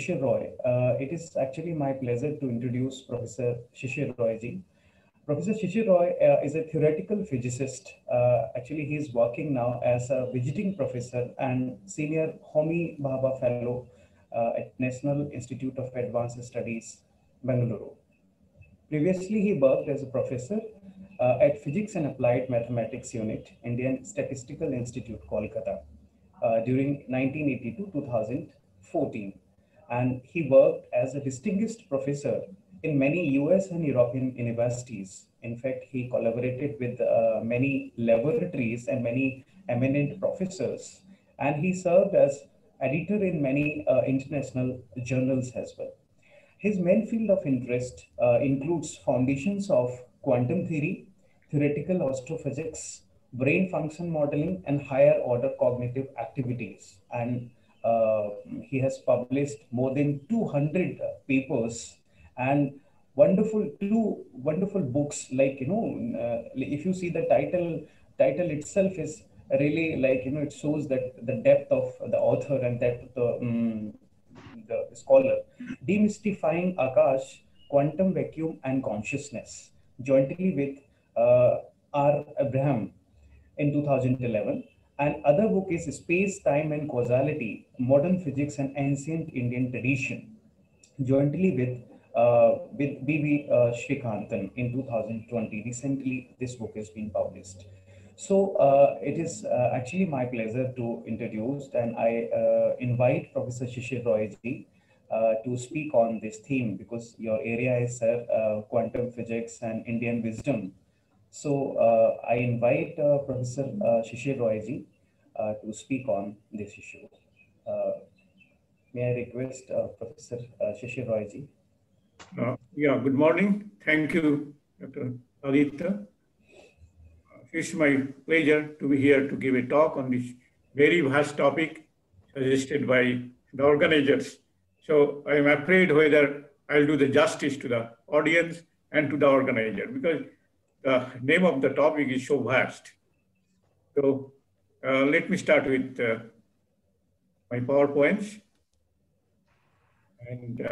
Shishir Roy. It is actually my pleasure to introduce Professor Shishir Roy ji. Professor Shishir Roy is a theoretical physicist. Actually, he is working now as a visiting professor and senior Homi Bhabha Fellow at National Institute of Advanced Studies, Bengaluru. Previously, he worked as a professor at Physics and Applied Mathematics Unit, Indian Statistical Institute, Kolkata, during 1980 to 2014. And he worked as a distinguished professor in many US and European universities. In fact, he collaborated with many laboratories and many eminent professors. And he served as editor in many international journals as well. His main field of interest includes foundations of quantum theory, theoretical astrophysics, brain function modeling, and higher order cognitive activities. And he has published more than 200 papers and two wonderful books. Like, if you see the title itself is really like, it shows that the depth of the author and that the scholar, Demystifying Akash, Quantum Vacuum and Consciousness, jointly with R. Abraham in 2011. And other book is Space, Time and Causality, Modern Physics and Ancient Indian Tradition, jointly with B.V. Srikantan in 2020. Recently, this book has been published. So it is actually my pleasure to introduce, and I invite Professor Shishir Roy ji to speak on this theme, because your area is quantum physics and Indian wisdom. So I invite Professor Shishir Roy ji to speak on this issue. May I request Professor Shishir Roy ji? Yeah, good morning. Thank you, Dr. Aditya. It's my pleasure to be here to give a talk on this very vast topic suggested by the organizers. So I am afraid whether I'll do the justice to the audience and to the organizer, because the name of the topic is so vast. So let me start with my PowerPoints. And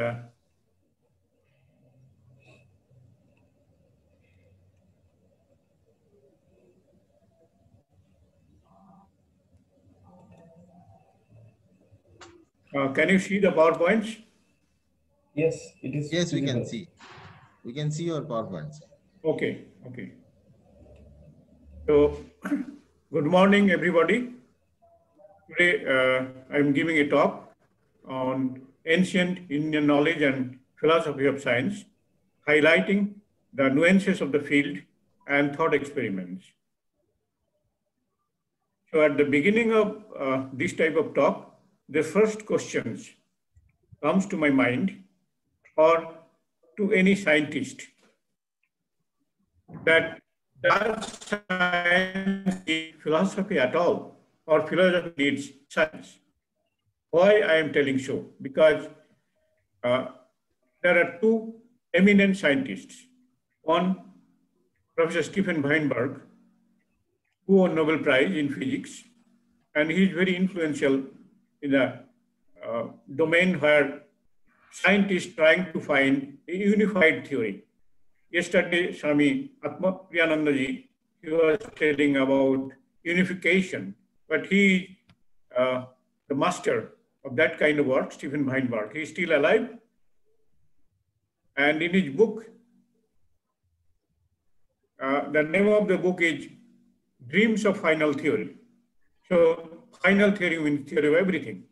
can you see the PowerPoints? Yes, it is. Yes, we can see. We can see your PowerPoints. Okay, okay. So, good morning, everybody. Today, I'm giving a talk on ancient Indian knowledge and philosophy of science, highlighting the nuances of the field and thought experiments. So, at the beginning of this type of talk, the first questions comes to my mind, or to any scientist, that does science need philosophy at all, or philosophy needs science? Why I am telling so? Because there are two eminent scientists. One, Professor Stephen Weinberg, who won Nobel Prize in Physics, and he is very influential in a domain where scientists trying to find a unified theory. Yesterday, Swami Atma Priyananda ji, he was telling about unification, but he, the master of that kind of work, Stephen Weinberg, he is still alive. And in his book, the name of the book is Dreams of Final Theory. So, final theory means theory of everything.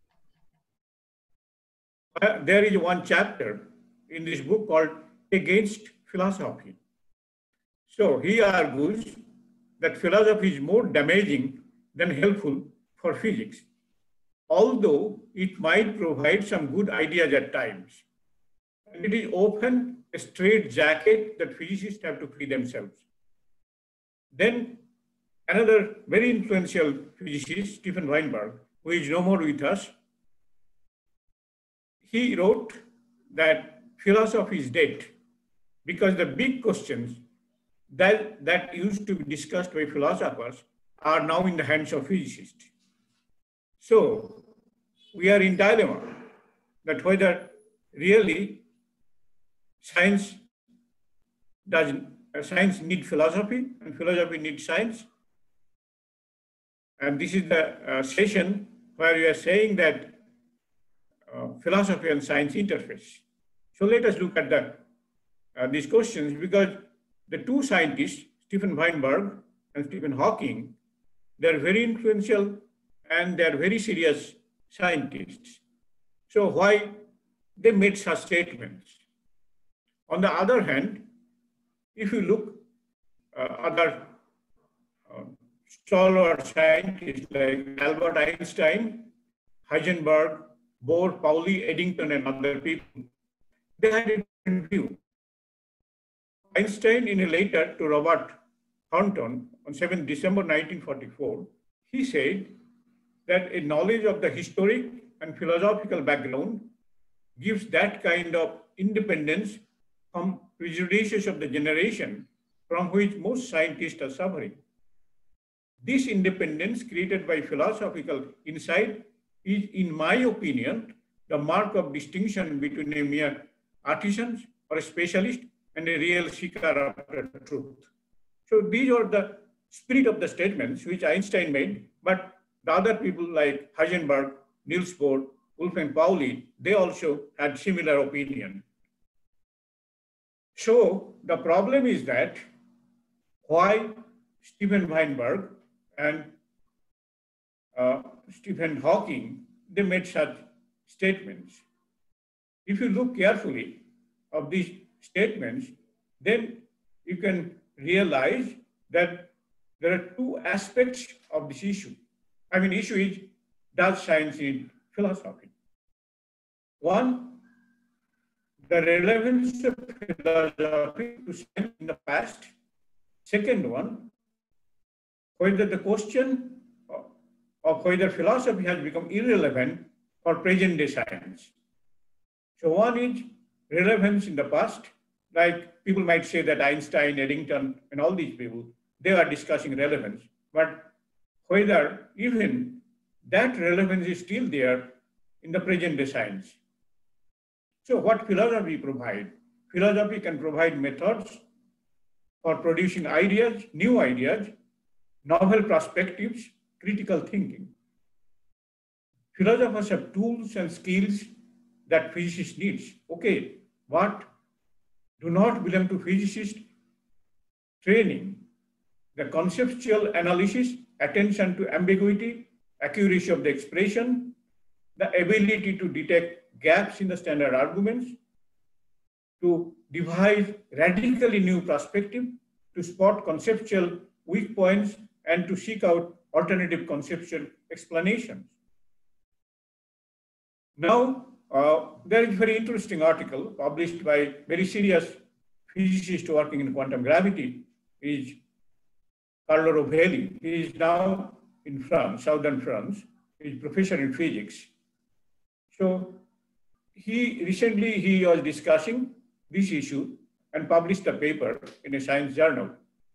There is one chapter in this book called Against Philosophy. So he argues that philosophy is more damaging than helpful for physics, although it might provide some good ideas at times. And it is often a straitjacket that physicists have to free themselves. Then another very influential physicist, Stephen Weinberg, who is no more with us, he wrote that philosophy is dead because the big questions that used to be discussed by philosophers are now in the hands of physicists. So we are in dilemma. that whether really science need philosophy and philosophy needs science. And this is the session where we are saying that philosophy and science interface. So let us look at these questions, because the two scientists, Stephen Weinberg and Stephen Hawking, they are very influential and they are very serious scientists. So why they made such statements? On the other hand, if you look other stalwart scientists like Albert Einstein, Heisenberg, Bohr, Pauli, Eddington, and other people, they had a different view. Einstein, in a letter to Robert Thornton on 7 December 1944, he said that a knowledge of the historic and philosophical background gives that kind of independence from prejudices of the generation from which most scientists are suffering. This independence created by philosophical insight is, in my opinion, the mark of distinction between a mere artisan or a specialist and a real seeker after truth. So these are the spirit of the statements which Einstein made, but the other people like Heisenberg, Niels Bohr, Wolfgang Pauli, they also had similar opinion. So the problem is that why Stephen Weinberg and Stephen Hawking, they made such statements. If you look carefully of these statements, then you can realize that there are two aspects of this issue. I mean, issue is, does science need philosophy? One, the relevance of philosophy to science in the past. Second one, whether the question of whether philosophy has become irrelevant for present day science. So one is relevance in the past, like people might say that Einstein, Eddington, and all these people, they are discussing relevance, but whether even that relevance is still there in the present day science. So what philosophy provide? Philosophy can provide methods for producing ideas, new ideas, novel perspectives, critical thinking. Philosophers have tools and skills that physicists need. Okay, what do not belong to physicist training? The conceptual analysis, attention to ambiguity, accuracy of the expression, the ability to detect gaps in the standard arguments, to devise radically new perspective, to spot conceptual weak points, and to seek out alternative conceptual explanations. Now, there is a very interesting article published by very serious physicist working in quantum gravity, is Carlo Rovelli. He is now in France, southern France. He is professor in physics. So he was discussing this issue and published a paper in a science journal.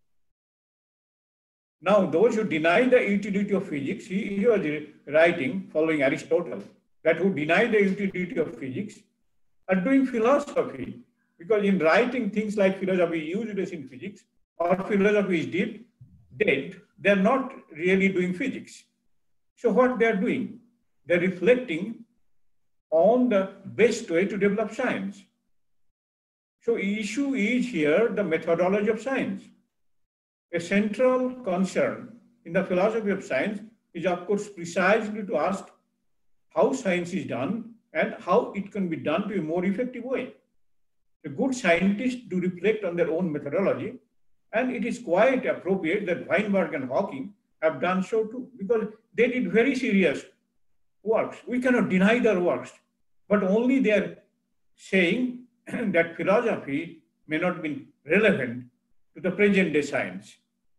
Now, those who deny the utility of physics, he was writing following Aristotle, that who deny the utility of physics are doing philosophy, because in writing things like philosophy is useless in physics or philosophy is dead, they're not really doing physics. So what they're doing, they're reflecting on the best way to develop science. So issue is here the methodology of science. A central concern in the philosophy of science is, of course, precisely to ask how science is done and how it can be done to a more effective way. The good scientists do reflect on their own methodology, and it is quite appropriate that Weinberg and Hawking have done so too, because they did very serious works. We cannot deny their works, but only they are saying that philosophy may not be relevant to the present day science.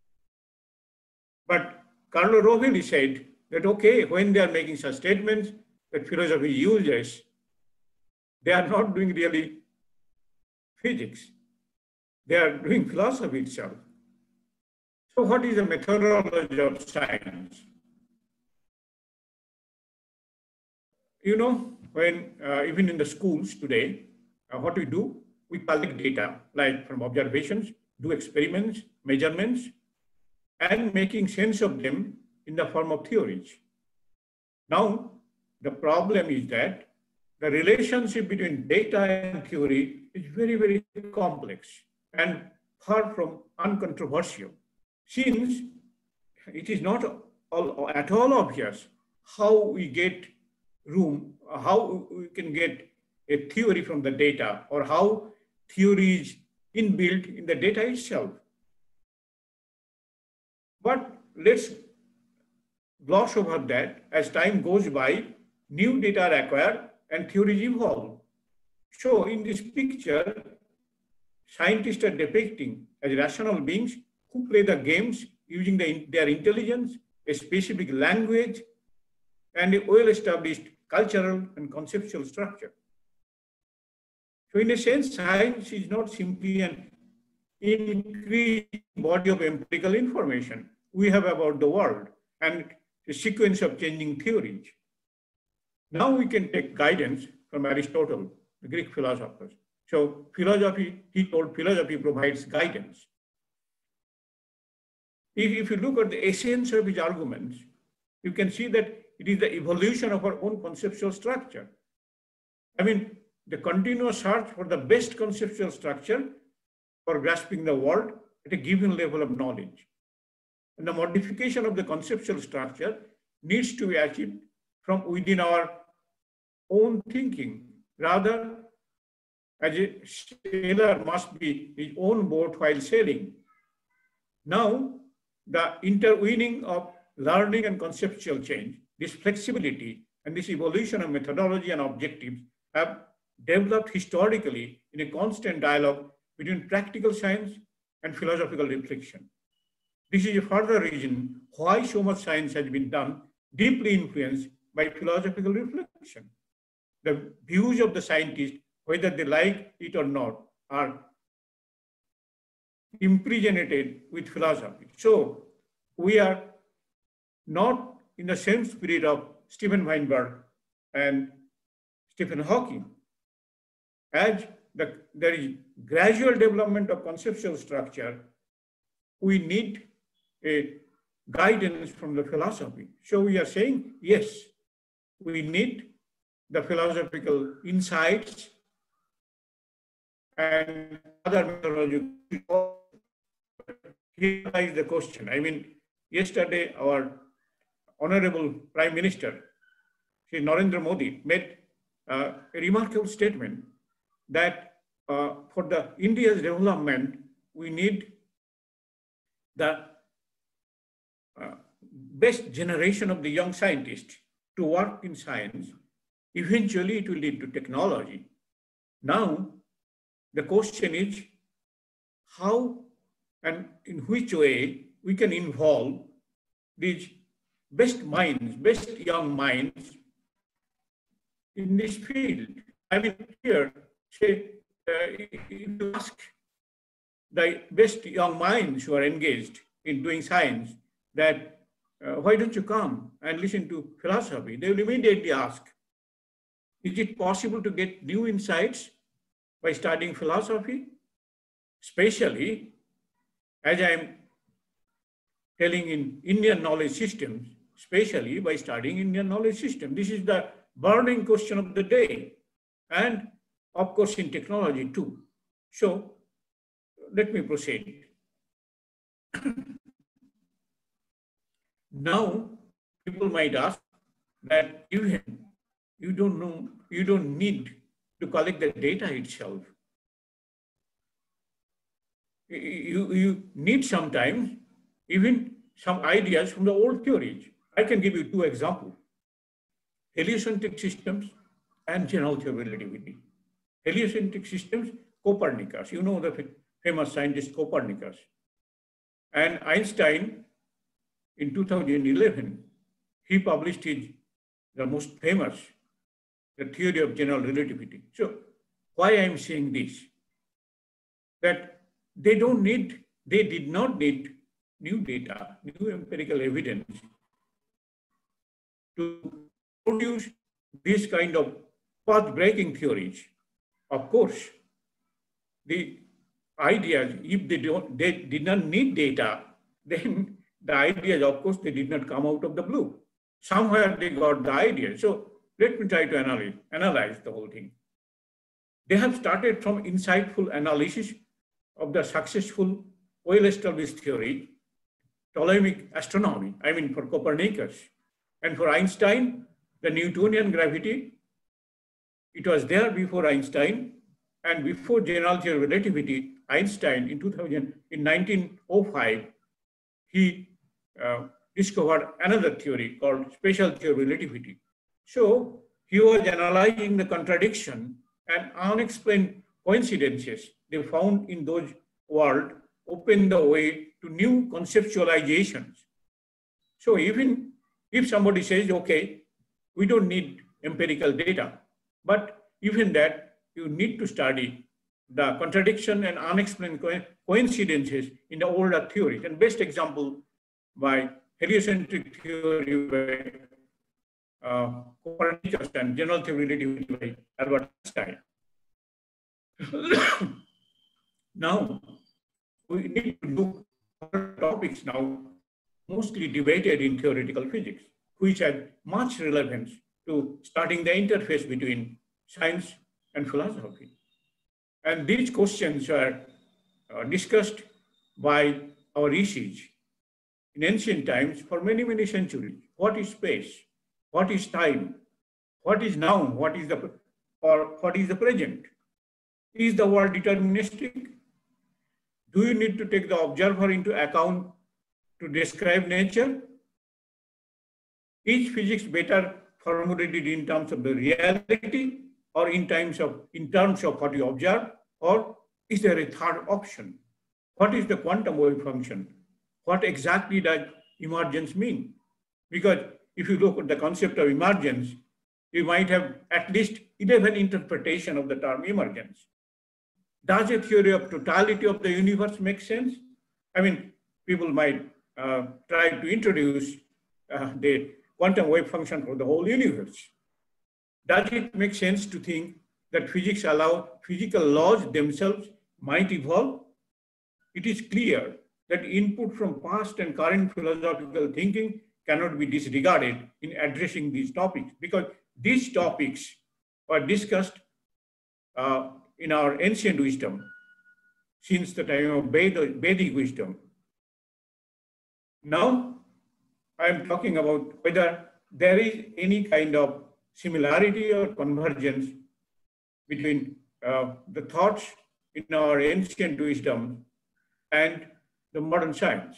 But Carlo Rovelli said that, okay, when they are making such statements that philosophy is useless, they are not doing really physics. They are doing philosophy itself. So what is the methodology of science? You know, when even in the schools today, what we do, we collect data like from observations, do experiments, measurements, and making sense of them in the form of theories. Now, the problem is that the relationship between data and theory is very, very complex and far from uncontroversial, since it is not at all obvious how we get how we can get a theory from the data, or how theory is inbuilt in the data itself. But let's gloss over that. As time goes by, new data are acquired and theories evolve. So in this picture, scientists are depicting as rational beings who play the games using their intelligence, a specific language, and a well-established cultural and conceptual structure. So in a sense, science is not simply an increased body of empirical information we have about the world and a sequence of changing theories. Now we can take guidance from Aristotle, the Greek philosophers. So philosophy, he told, philosophy provides guidance. If you look at the essence of his arguments, you can see that it is the evolution of our own conceptual structure. I mean, the continuous search for the best conceptual structure for grasping the world at a given level of knowledge. And the modification of the conceptual structure needs to be achieved from within our own thinking. Rather, as a sailor must be his own boat while sailing. Now, the interweaving of learning and conceptual change, this flexibility and this evolution of methodology and objectives have developed historically in a constant dialogue between practical science and philosophical reflection. This is a further reason why so much science has been done, deeply influenced by philosophical reflection. The views of the scientists, whether they like it or not, are impregnated with philosophy. So we are not in the same spirit of Steven Weinberg and Stephen Hawking. As there is gradual development of conceptual structure, we need a guidance from the philosophy. So we are saying, yes, we need the philosophical insights and other methodological. Here is the question. I mean, yesterday our Honorable Prime Minister, Shri Narendra Modi, made a remarkable statement that for the India's development, we need the best generation of the young scientists to work in science. Eventually, it will lead to technology. Now, the question is how and in which way we can involve these best minds, best young minds in this field. I mean, here, say, you ask the best young minds who are engaged in doing science that why don't you come and listen to philosophy? They will immediately ask, is it possible to get new insights by studying philosophy? Especially, as I am telling in Indian knowledge systems, especially by studying Indian knowledge system. This is the burning question of the day. And of course, in technology too. So let me proceed. Now, people might ask that even you don't need to collect the data itself. You need sometimes even some ideas from the old theories. I can give you two examples: heliocentric systems and general theory of relativity. Heliocentric systems, Copernicus, you know the famous scientist Copernicus. And Einstein, in 2011, he published the most famous, the theory of general relativity. So why I'm saying this? That they did not need new data, new empirical evidence to produce this kind of path-breaking theories. Of course, the ideas, if they did not need data, then the ideas, of course, they did not come out of the blue. Somewhere they got the idea. So let me try to analyze the whole thing. They have started from insightful analysis of the successful, well-established theory, Ptolemaic astronomy, I mean for Copernicus, and for Einstein, the Newtonian gravity. It was there before Einstein, and before general theory of relativity, Einstein in 1905, he discovered another theory called special theory of relativity. So he was analyzing the contradiction and unexplained coincidences they found in those worlds, open the way to new conceptualizations. So even if somebody says, okay, we don't need empirical data, but even that you need to study the contradiction and unexplained coincidences in the older theories. And best example by heliocentric theory by Copernicus and general theory of relativity by Albert Einstein. Now, we need to look at topics now mostly debated in theoretical physics, which had much relevance to studying the interface between science and philosophy. And these questions are discussed by our rishis in ancient times for many, many centuries. What is space? What is time? What is now? What is the present? Is the world deterministic? Do you need to take the observer into account to describe nature? Is physics better formulated in terms of the reality or in terms of what you observe? Or is there a third option? What is the quantum wave function? What exactly does emergence mean? Because if you look at the concept of emergence, you might have at least 11 interpretations of the term emergence. Does a theory of totality of the universe make sense? I mean, people might try to introduce the quantum wave function for the whole universe. Does it make sense to think that physics allow physical laws themselves might evolve? It is clear that input from past and current philosophical thinking cannot be disregarded in addressing these topics, because these topics were discussed in our ancient wisdom since the time of Vedic wisdom. Now, I am talking about whether there is any kind of similarity or convergence between the thoughts in our ancient wisdom and the modern science.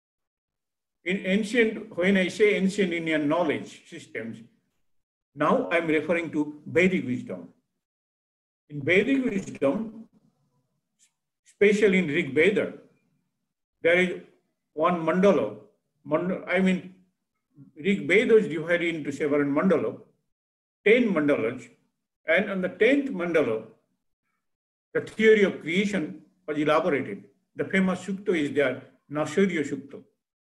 When I say ancient Indian knowledge systems, now I'm referring to Vedic wisdom. In Vedic wisdom, especially in Rig Veda, there is one mandala. Rig Veda is divided into several mandala, 10 mandalas, and on the 10th mandala, the theory of creation was elaborated. The famous Sukta is there, Nasarya Sukta.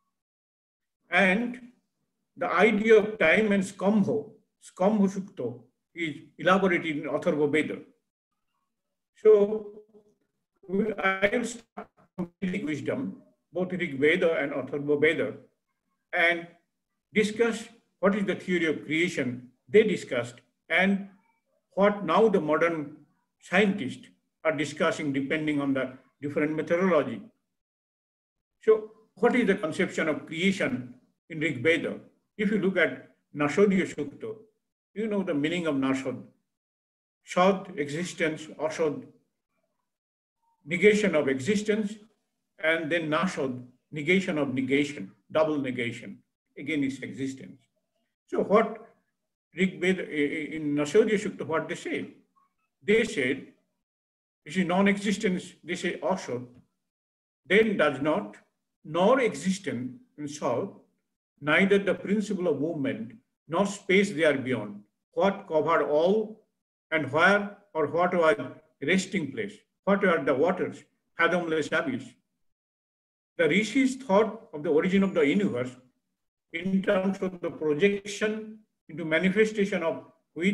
And the idea of time and Skambho Sukta is elaborated in Atharva Veda. So I will start from Vedic wisdom, both Rig Veda and Atharva Veda, and discuss what is the theory of creation they discussed and what now the modern scientists are discussing depending on the different methodology. So what is the conception of creation in Rig Veda? If you look at Nasarya Sukta, you know the meaning of Nasad. Shad, existence, Asad, negation of existence, and then Nasad, negation of negation, double negation, again is existence. So what Rig Veda, in Nasarya Sukta, what they say? They said, this is non-existence, they say Asad, then does not, nor existence in Sad, neither the principle of movement, nor space there beyond, what covered all and where or what was resting place, what are the waters, fathomless abyss. The rishis thought of the origin of the universe in terms of the projection into manifestation of which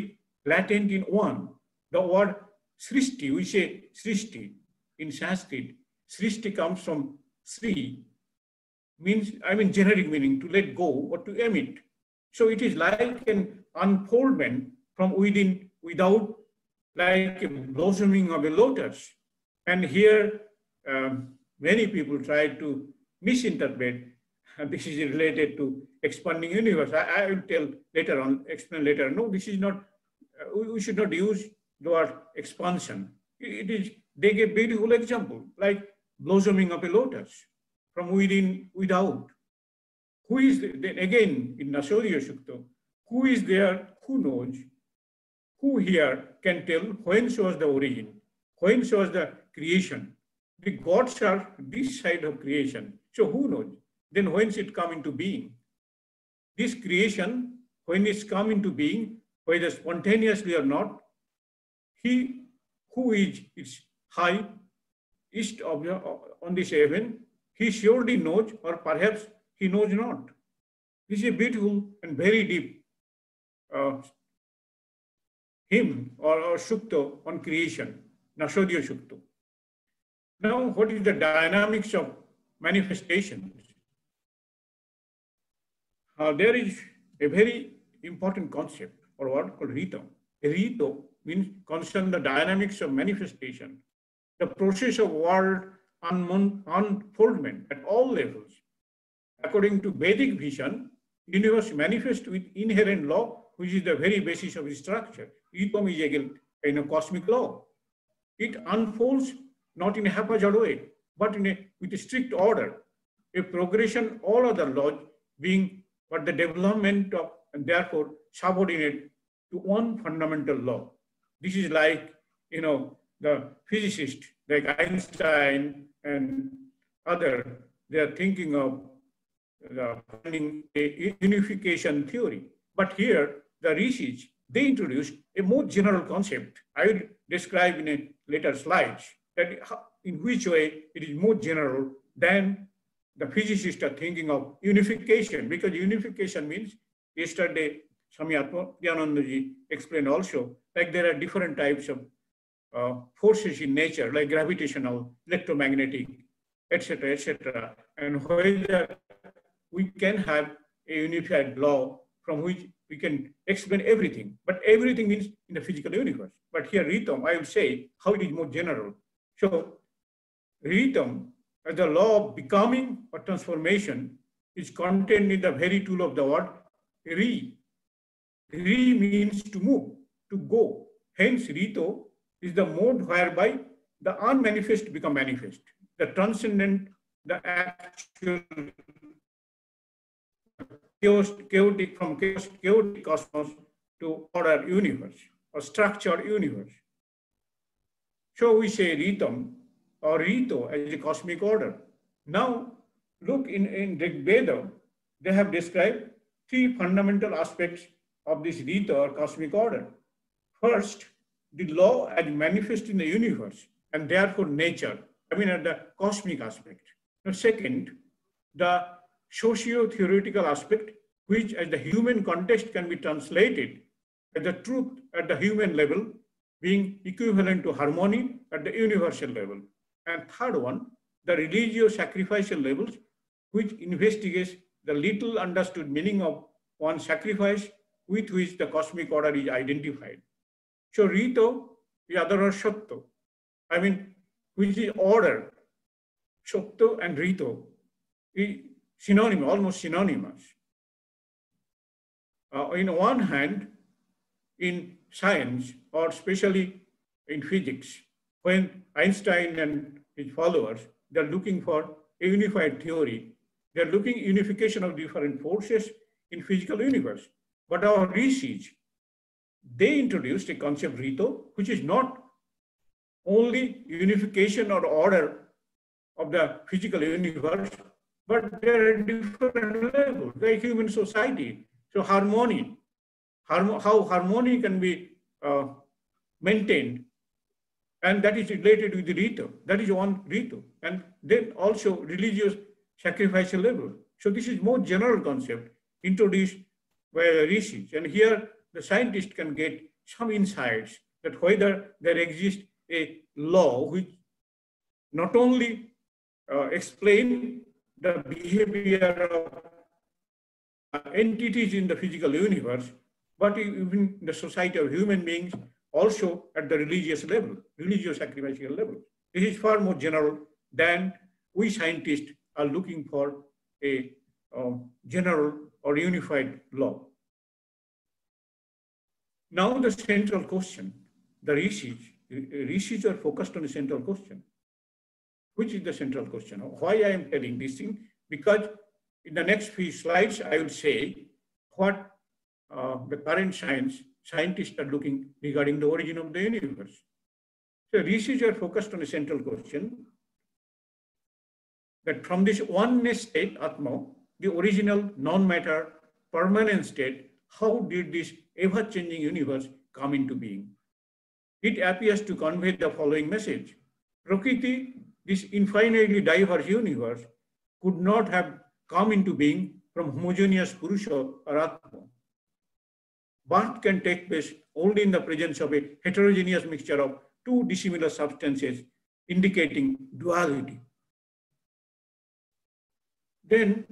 latent in one. The word Srishti, we say Srishti in Sanskrit. Srishti comes from Sri, means, generic meaning, to let go or to emit. So it is like an unfoldment from within, without, like a blossoming of a lotus. And here, many people try to misinterpret, and this is related to expanding universe. I will tell later on, explain later. No, this is not, we should not use the word expansion. It is, they give beautiful example, like blossoming of a lotus from within, without. Who is, then again, in Nasodiya Sukta, who is there, who knows? Who here can tell when was the origin? When was the creation? The gods are this side of creation. So who knows? Then whence it come into being? This creation, when it's come into being, whether spontaneously or not, he who is its high, east of on this heaven, he surely knows, or perhaps he knows not. This is a beautiful and very deep hymn or Sukta on creation, Nasodiya Sukta. Now, what is the dynamics of manifestations? There is a very important concept or word called Rito. Rito means concern the dynamics of manifestation, the process of world unfoldment at all levels. According to Vedic vision, universe manifests with inherent law, which is the very basis of its structure. Ritam is again in a cosmic law. It unfolds not in a haphazard way, but with a strict order, a progression, all other laws being but the development of, and therefore subordinate to one fundamental law. This is like, the physicists like Einstein and other, they are thinking of finding a unification theory. But here, the rishis, they introduced a more general concept. I will describe in a later slides that in which way it is more general than the physicists are thinking of unification, because unification means, yesterday Swami Atmapriyanandaji explained also, like there are different types of forces in nature, like gravitational, electromagnetic, etc., etc. And whether we can have a unified law from which we can explain everything, but everything means in the physical universe. But here, Ritam, I will say how it is more general. So, Ritam, as the law of becoming or transformation, is contained in the very tool of the word Ri. Ri means to move, to go. Hence, Rito is the mode whereby the unmanifest become manifest, the transcendent, the actual, chaotic, from chaotic cosmos to order universe or structured universe. So we say Ritam or Rito as a cosmic order. Now, look in Rig Veda, they have described three fundamental aspects of this Rito or cosmic order. First, the law as manifest in the universe and therefore nature, at the cosmic aspect. Now, second, the socio-theoretical aspect, which as the human context can be translated as the truth at the human level, being equivalent to harmony at the universal level. And third one, the religious sacrificial levels, which investigates the little understood meaning of one sacrifice with which the cosmic order is identified. So Rito is other word Shakto, which is order. Shakto and Rito is synonymous, almost synonymous. In one hand, in science, or especially in physics, when Einstein and his followers, they're looking for a unified theory, they're looking unification of different forces in physical universe. But our rishis, they introduced a concept Rito, which is not only unification or order of the physical universe, but there are different levels, like human society. So harmony, how harmony can be maintained, and that is related with the Rito. That is one Rito. And then also religious sacrificial level. So this is more general concept introduced by the rishis. And here the scientist can get some insights that whether there exists a law which not only explain the behavior of entities in the physical universe, but even the society of human beings, also at the religious level, religious sacrificial level. This is far more general than we scientists are looking for a general or unified law. Now the central question, the rishis are focused on a central question. Which is the central question? Why I am telling this thing? Because in the next few slides, I will say what the current scientists are looking regarding the origin of the universe. So rishis are focused on a central question, that from this oneness state, Atma, the original non-matter permanent state, how did this ever-changing universe come into being? It appears to convey the following message. Prakriti, this infinitely diverse universe, could not have come into being from homogeneous Purusha or Atma. Birth can take place only in the presence of a heterogeneous mixture of two dissimilar substances, indicating duality. Then,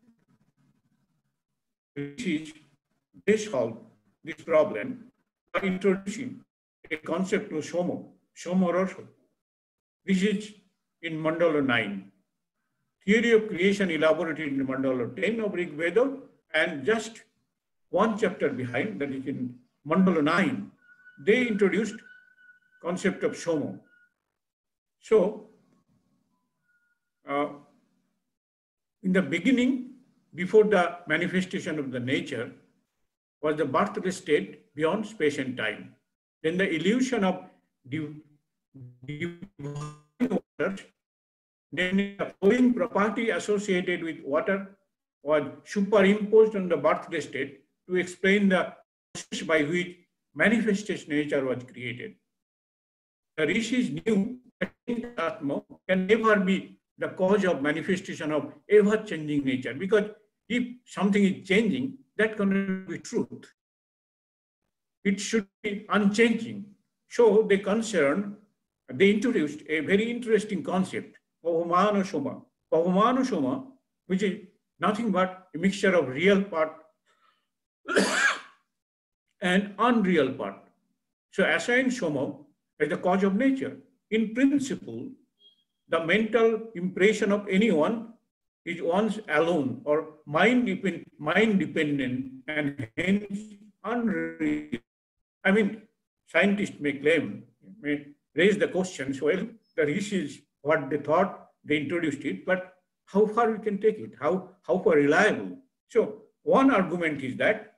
they solve this problem by introducing a concept of Soma Rasa. This is in Mandala 9. Theory of creation elaborated in Mandala 10 of Rig Veda, and just one chapter behind, that is in Mandala 9, they introduced concept of Soma. So, in the beginning, before the manifestation of the nature, was the birthless state beyond space and time. Then the illusion of divine waters, then the flowing property associated with water was superimposed on the birthless state to explain the process by which manifestation nature was created. The rishis knew that Atma can never be the cause of manifestation of ever-changing nature, because if something is changing, that cannot be truth. It should be unchanging. So they introduced a very interesting concept, Pahumana Soma. Pahumana Soma, which is nothing but a mixture of real part and unreal part. So assign Soma as the cause of nature. In principle, the mental impression of anyone is once alone or mind dependent and hence unreal. I mean, scientists may claim, may raise the questions, well, the rishis, what they thought, they introduced it, but how far we can take it? How far reliable? So one argument is that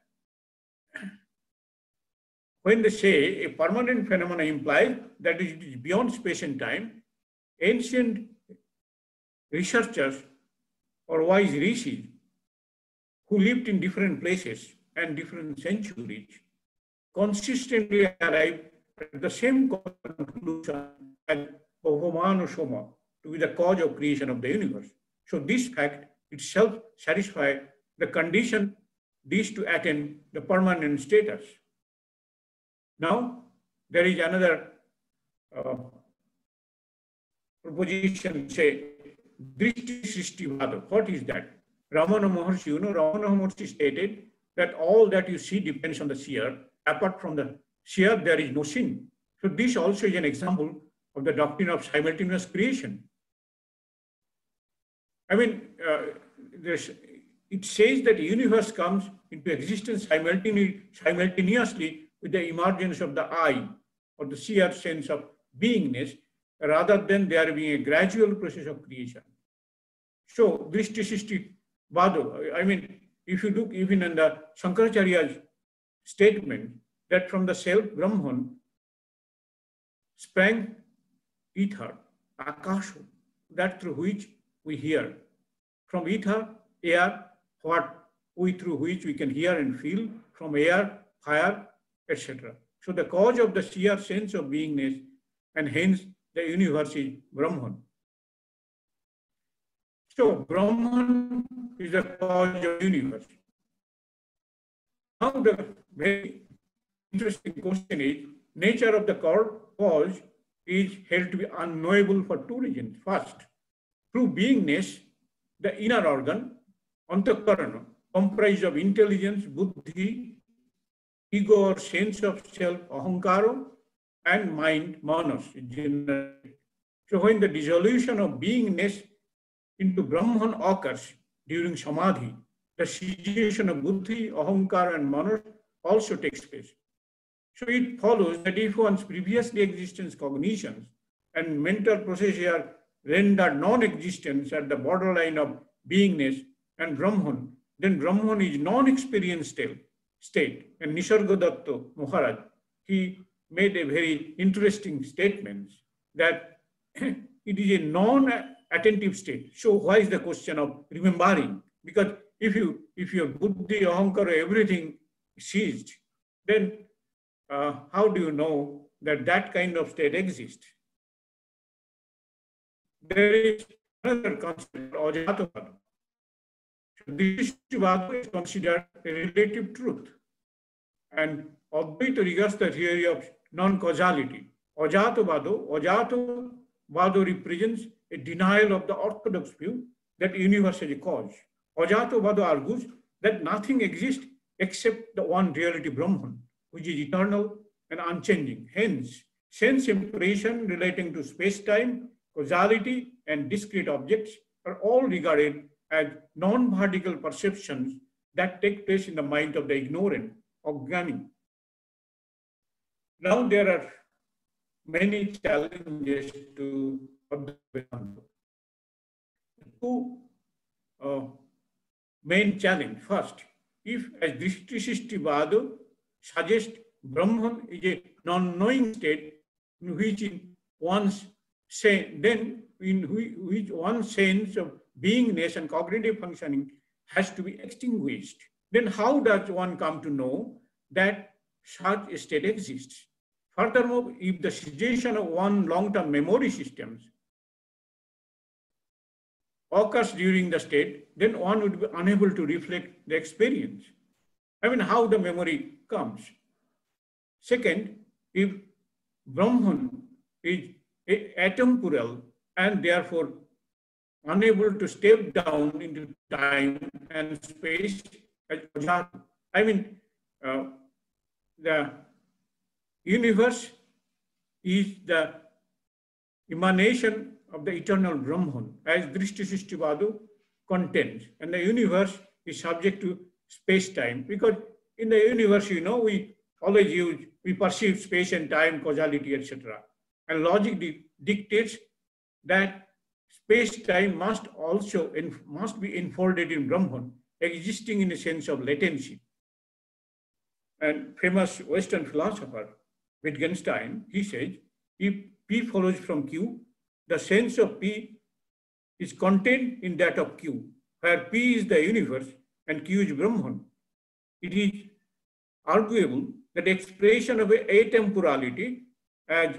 when they say a permanent phenomenon implies that it is beyond space and time, ancient researchers or wise rishis who lived in different places and different centuries consistently arrived at the same conclusion as Pahumana Soma to be the cause of creation of the universe. So this fact itself satisfies the condition these to attain the permanent status. Now, there is another proposition, say, Drishti Srishti Vada. What is that? Ramana Maharshi, Ramana Maharshi stated that all that you see depends on the seer. Apart from the seer, there is no sin. So this also is an example of the doctrine of simultaneous creation. I mean, it says that the universe comes into existence simultaneously with the emergence of the I, or the seer sense of beingness, rather than there being a gradual process of creation. So, Drishti Srishti Vada, I mean, if you look even in the Shankaracharya's statement that from the self Brahman sprang ether, Akasha, that through which we hear. From ether, air, through which we can hear and feel, from air, fire, etc. So the cause of the sheer sense of beingness, and hence the universe is Brahman. So Brahman is the cause of the universe. Now the very interesting question is, nature of the cause is held to be unknowable for two reasons. First, through beingness, the inner organ, antakarana, comprised of intelligence, buddhi, ego or sense of self, ahankara, and mind, manas. So when the dissolution of beingness into Brahman occurs during samadhi, the cessation of buddhi, ahankara, and manas also takes place. So it follows that if one's previously existence cognitions and mental processes are rendered non-existence at the borderline of beingness and Brahman, then Brahman is non-experienced state. And Nisargadatta Maharaj, he made a very interesting statement that it is a non-attentive state. So why is the question of remembering? Because if your buddhi, ahankara, everything ceased, then how do you know that that kind of state exists? There is another concept, Ajatavada. This is considered a relative truth. And Advaita regards the theory of non-causality. Ajatavada represents a denial of the orthodox view that universe is a cause. Ajatavada argues that nothing exists except the one reality Brahman, which is eternal and unchanging. Hence, sense impression relating to space-time, causality, and discrete objects are all regarded as non-vertical perceptions that take place in the mind of the ignorant or Gnani. Now there are many challenges to Vedanta. Two main challenge. First, if as Drishtishistivada suggests Brahman is a non-knowing state in which one's sense of beingness and cognitive functioning has to be extinguished, then how does one come to know that such a state exists? Furthermore, if the cessation of one long-term memory systems occurs during the state, then one would be unable to reflect the experience. I mean, how the memory comes. Second, if Brahman is atemporal and therefore unable to step down into time and space, I mean, the universe is the emanation of the eternal Brahman, as Drishtishistivada contends. And the universe is subject to space-time, because in the universe, we always we perceive space and time, causality, etc. And logic dictates that space-time must be enfolded in Brahman, existing in a sense of latency. And famous Western philosopher Wittgenstein, he says, if P follows from Q, the sense of P is contained in that of Q, where P is the universe and Q is Brahman. It is arguable that expression of atemporality as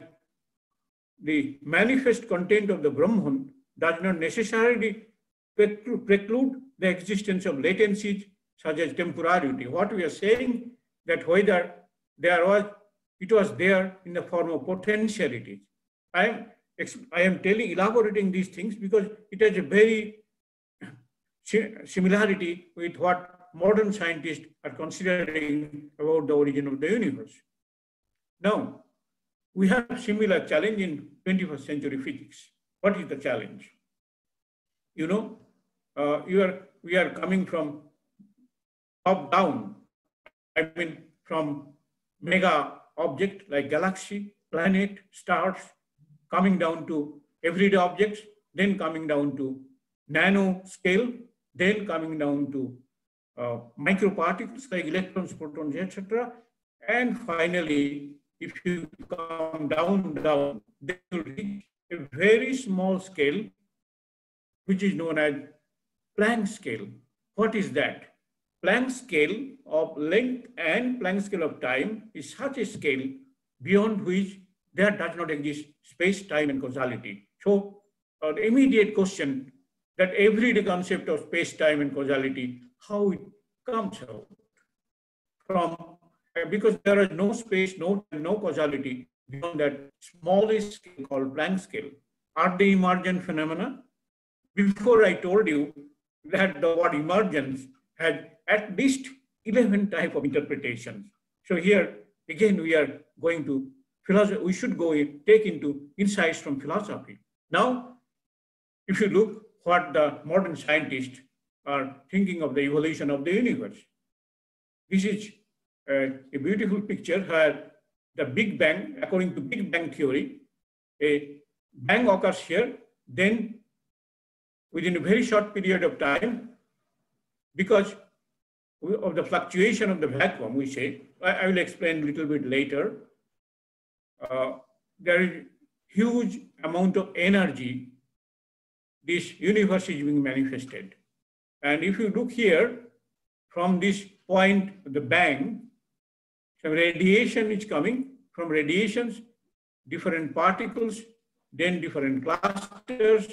the manifest content of the Brahman does not necessarily preclude the existence of latencies such as temporality. What we are saying that whether it was there in the form of potentiality. I am elaborating these things because it has a very similarity with what modern scientists are considering about the origin of the universe. Now, we have a similar challenge in 21st century physics. What is the challenge? We are coming from top down. I mean, from mega object like galaxy, planet, stars, coming down to everyday objects, then coming down to nano scale, then coming down to microparticles like electrons, protons, etc. And finally, if you come down, they will reach a very small scale, which is known as Planck scale. What is that? Planck scale of length and Planck scale of time is such a scale beyond which there does not exist space, time, and causality. So the immediate question that everyday concept of space, time, and causality, how it comes out from because there is no space, no time, no causality beyond that smallest scale called Planck scale. Are they emergent phenomena? Before I told you that the word emergence had at least 11 type of interpretations. So here, again, we are going to philosophy. We should go in, take into insights from philosophy. Now, if you look what the modern scientists are thinking of the evolution of the universe, this is a beautiful picture where the Big Bang, according to Big Bang theory, a bang occurs here, then within a very short period of time, because of the fluctuation of the vacuum, we say, I will explain a little bit later, there is huge amount of energy this universe is being manifested. And if you look here, from this point, the bang, some radiation is coming. From radiations, different particles, then different clusters,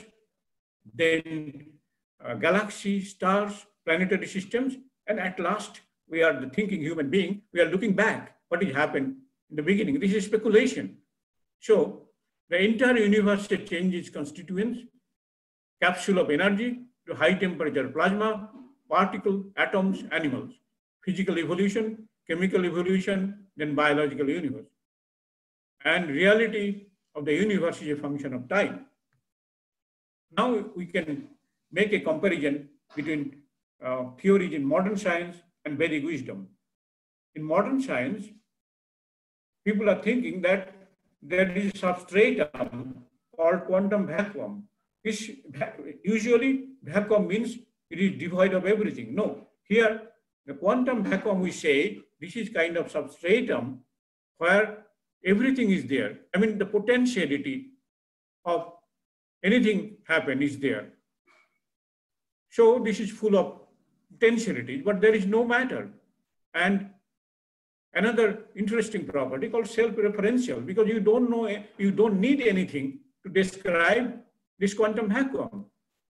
then galaxies, stars, planetary systems, and at last, we are the thinking human being, we are looking back, what has happened in the beginning. This is speculation. So the entire universe changes its constituents, capsule of energy to high temperature plasma, particle, atoms, animals, physical evolution, chemical evolution, then biological universe. And reality of the universe is a function of time. Now we can make a comparison between theories in modern science and Vedic wisdom. In modern science, people are thinking that there is a substratum called quantum vacuum. Usually, vacuum means it is devoid of everything. No, here, the quantum vacuum, we say, this is kind of substratum where everything is there. I mean, the potentiality of anything happen is there. So this is full of potentiality, but there is no matter. And another interesting property called self-referential, because you don't know, you don't need anything to describe this quantum vacuum.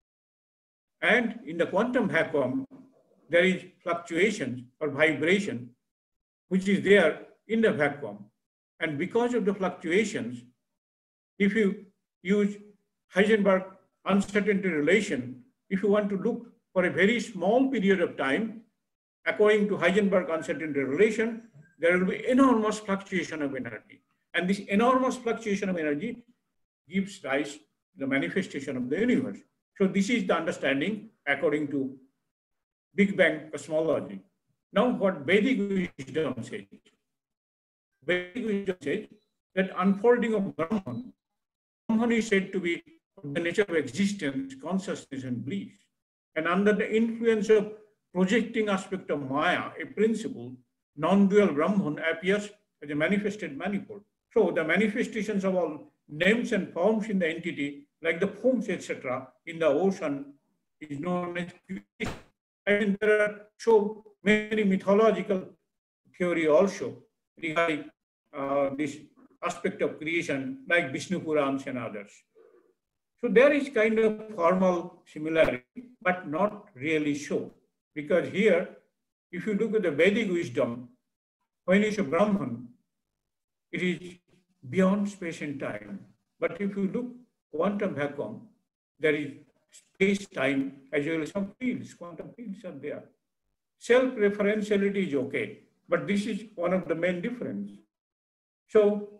And in the quantum vacuum, there is fluctuations or vibration, which is there in the vacuum. And because of the fluctuations, if you use Heisenberg uncertainty relation, if you want to look for a very small period of time, according to Heisenberg uncertainty relation, there will be enormous fluctuation of energy. And this enormous fluctuation of energy gives rise to the manifestation of the universe. So this is the understanding according to Big Bang cosmology. Now what Vedic wisdom says. Vedic wisdom says that unfolding of Brahman, Brahman is said to be the nature of existence, consciousness, and bliss. And under the influence of projecting aspect of Maya, a principle, non-dual Brahman appears as a manifested manifold. So the manifestations of all names and forms in the entity, like the forms, etc., in the ocean, is known as creation. And there are so many mythological theory also regarding this aspect of creation, like Vishnu Purans and others. So there is kind of formal similarity, but not really so. Because here, if you look at the Vedic wisdom, when it's a Brahman, it is beyond space and time. But if you look quantum vacuum, there is space, time, as well as some fields, quantum fields are there. Self-referentiality is okay, but this is one of the main difference. So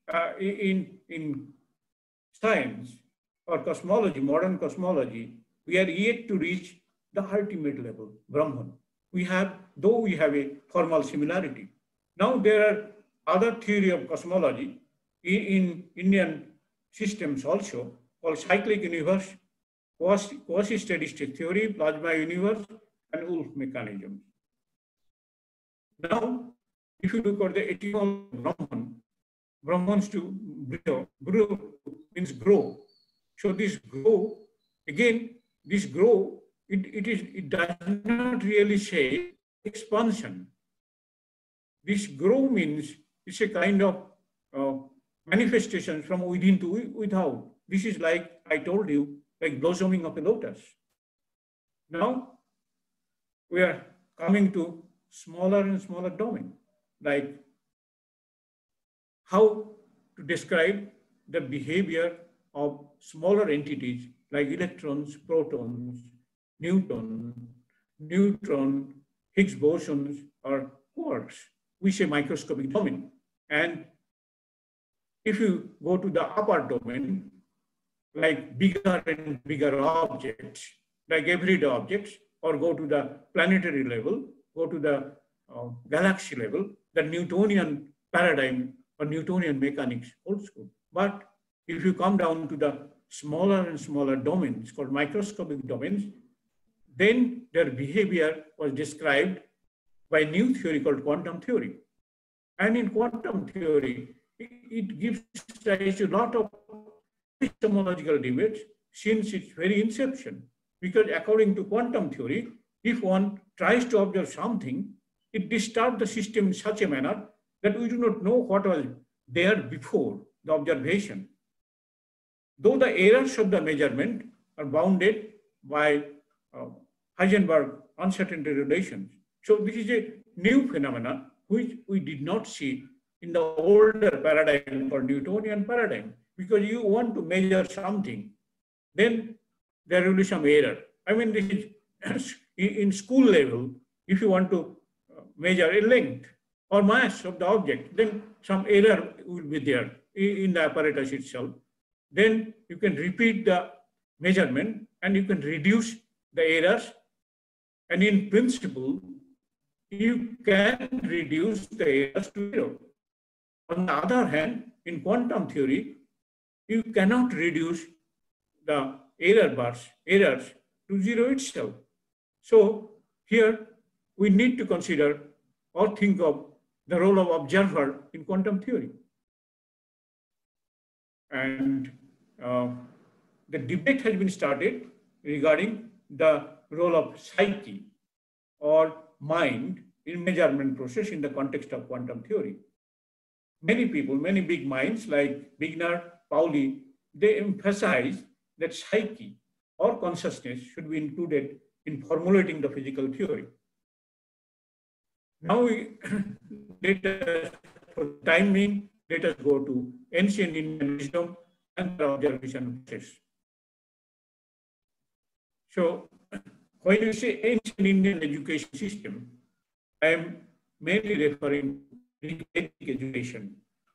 in science or cosmology, modern cosmology, we are yet to reach the ultimate level, Brahman. Though we have a formal similarity. Now there are other theory of cosmology in Indian systems also, called cyclic universe, quasi-steady state theory, plasma universe, and Wolf mechanism. Now, if you look at the etymology of Brahman, Brahmans to brew means grow. So this grow, again, this grow, it does not really say expansion. This grow means it's a kind of manifestation from within to without. This is like I told you, like blossoming of a lotus. Now we are coming to smaller and smaller domain. like how to describe the behavior of smaller entities like electrons, protons, neutron, Higgs bosons, or quarks. We say microscopic domain. And if you go to the upper domain, like bigger and bigger objects, like everyday objects, or go to the planetary level, go to the galaxy level, the Newtonian paradigm or Newtonian mechanics holds good. But if you come down to the smaller and smaller domains called microscopic domains, then their behavior was described by a new theory called quantum theory. And in quantum theory, it gives rise to a lot of epistemological debates since its very inception. Because according to quantum theory, if one tries to observe something, it disturbs the system in such a manner that we do not know what was there before the observation. Though the errors of the measurement are bounded by Heisenberg uncertainty relations. So this is a new phenomenon which we did not see in the older paradigm or Newtonian paradigm. Because you want to measure something, then there will be some error. I mean, this is in school level, if you want to measure a length or mass of the object, then some error will be there in the apparatus itself. Then you can repeat the measurement and you can reduce the errors. And in principle, you can reduce the errors to zero. On the other hand, in quantum theory, you cannot reduce the errors to zero itself. So here we need to consider or think of the role of observer in quantum theory. And the debate has been started regarding the role of psyche or mind in measurement process in the context of quantum theory. Many people, many big minds like Wigner, Pauli, they emphasize that psyche or consciousness should be included in formulating the physical theory. Now, for timing, let us go to ancient Indian wisdom and the observation process. So, when you say ancient Indian education system, I am mainly referring to Vedic education.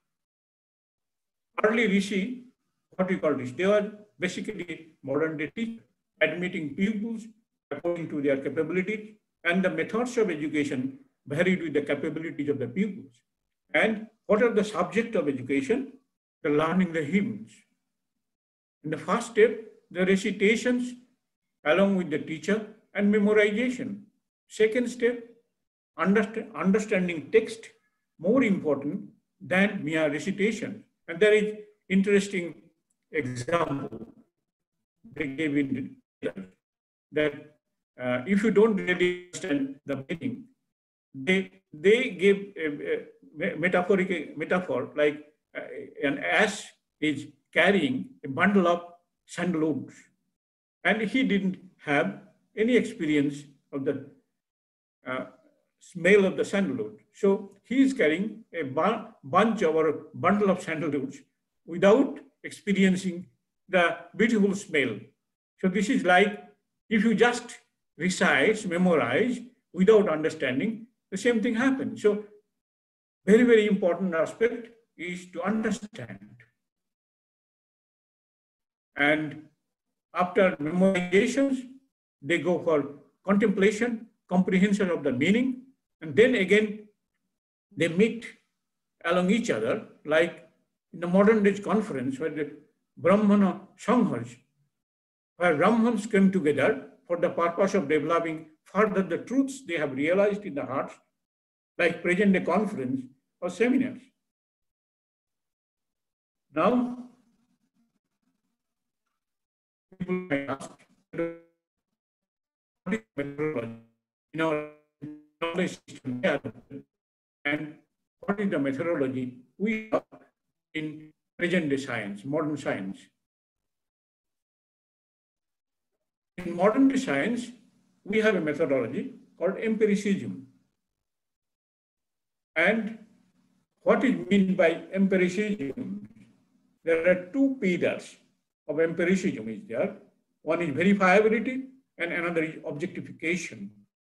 Early Rishi, what we call this, they were basically modern day teachers, admitting pupils according to their capabilities, and the methods of education varied with the capabilities of the pupils. And what are the subject of education? The learning the hymns. In the first step, the recitations along with the teacher and memorization. Second step, understanding text, more important than mere recitation. And there is interesting example they gave in that if you don't really understand the meaning, they gave a metaphor like an ass is carrying a bundle of sandalwoods, and he didn't have any experience of the smell of the sandalwood. So he is carrying a bunch or a bundle of sandalwoods without experiencing the beautiful smell. So this is like if you just recite, memorize without understanding, the same thing happens. So very, very important aspect is to understand. And after memorizations, they go for contemplation, comprehension of the meaning, and then again, they meet along each other, like in the modern age conference where the Brahmana Sanghas, where Brahmans came together for the purpose of developing further the truths they have realized in the hearts, like present day conference or seminars. Now, people may ask, what is methodology in our knowledge system, and what is the methodology we have in present day science, modern science? In modern day science, we have a methodology called empiricism. And what is meant by empiricism? There are two pillars of empiricism is there. One is verifiability and another is objectification.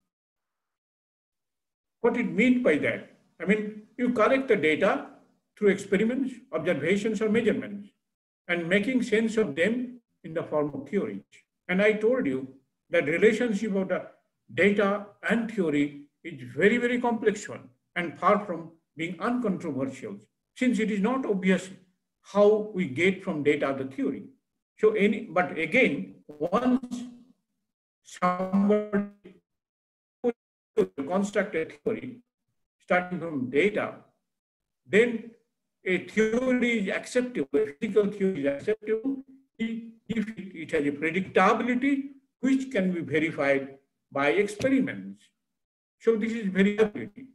What it means by that? I mean, you collect the data through experiments, observations, or measurements, and making sense of them in the form of theories. And I told you that relationship of the data and theory is very, very complex one and far from being uncontroversial, since it is not obvious how we get from data the theory. So, but again, once somebody construct a theory starting from data, then a theory is acceptable, a physical theory is acceptable if it has a predictability which can be verified by experiments. So this is variability.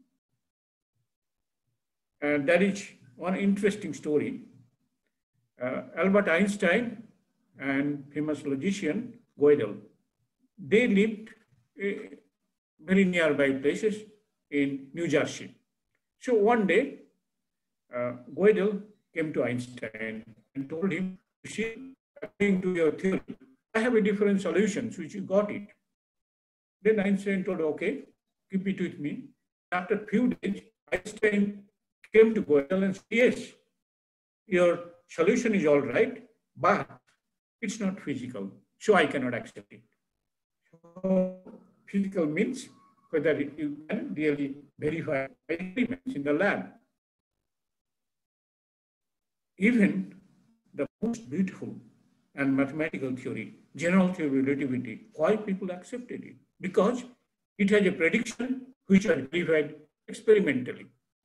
And that is one interesting story. Albert Einstein and famous logician Gödel, they lived very nearby places in New Jersey. So one day, Gödel came to Einstein and told him, you see, according to your theory, I have a different solution, which you got it. Then Einstein told, okay, keep it with me. After a few days, Einstein came to Gödel and said, yes, your solution is all right, but it's not physical, so I cannot accept it. So physical means whether you can really verify experiments in the lab. Even the most beautiful and mathematical theory, general theory of relativity, why people accepted it? Because it has a prediction which was verified experimentally.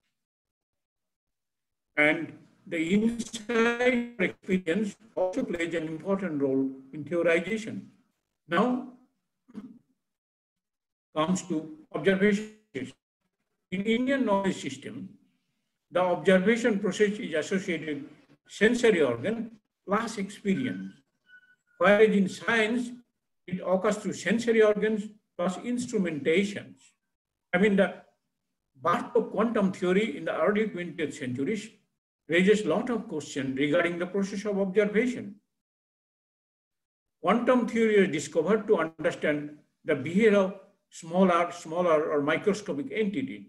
And the insight experience also plays an important role in theorization. Now comes to observation. In Indian knowledge system, the observation process is associated with sensory organ plus experience. Whereas in science, it occurs through sensory organs plus instrumentations. I mean, the birth of quantum theory in the early 20th centuries raises a lot of questions regarding the process of observation. Quantum theory is discovered to understand the behavior of smaller or microscopic entities.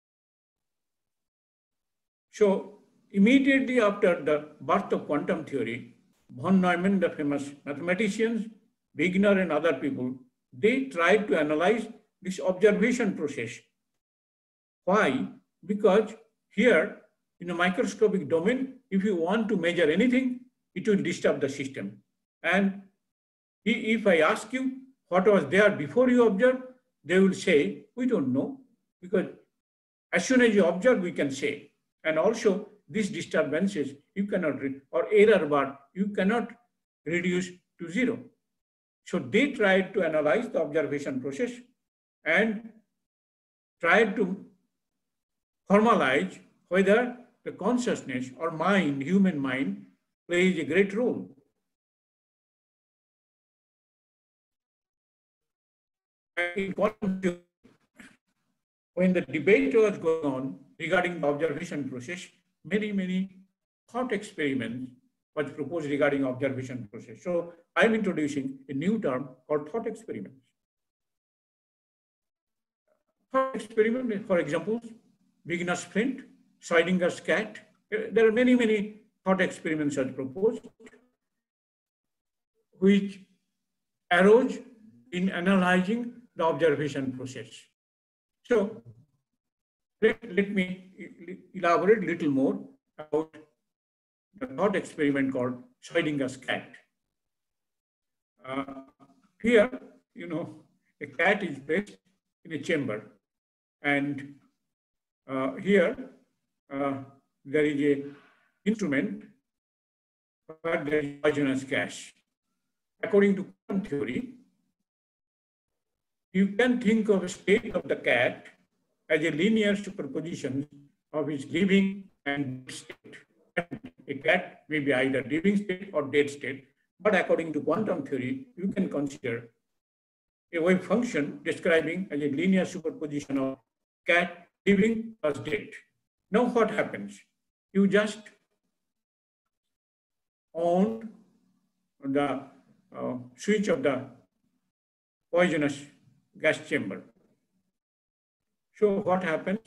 So immediately after the birth of quantum theory, von Neumann, the famous mathematicians, Wigner and other people, they tried to analyze this observation process. Why? Because here in a microscopic domain, if you want to measure anything, it will disturb the system. And if I ask you what was there before you observe, they will say, we don't know, because as soon as you observe, we can say. And also these disturbances, you cannot, or error bar, you cannot reduce to zero. So they tried to analyze the observation process and tried to formalize whether the consciousness or mind, human mind, plays a great role. In quantum theory, when the debate was going on regarding the observation process, many thought experiments was proposed regarding observation process. So I'm introducing a new term called thought experiments. Thought experiment, for example, Wigner's flint, Schrödinger's cat. There are many thought experiments as proposed, which arose in analyzing the observation process. So let me elaborate a little more about the thought experiment called Schrödinger's cat. Here, a cat is placed in a chamber, and here there is an instrument where there is poisonous gas. According to quantum theory, you can think of a state of the cat as a linear superposition of its living and dead state. A cat may be either living state or dead state, but according to quantum theory, you can consider a wave function describing as a linear superposition of cat living plus dead. Now what happens? You just on the switch of the poisonous gas chamber. So what happens?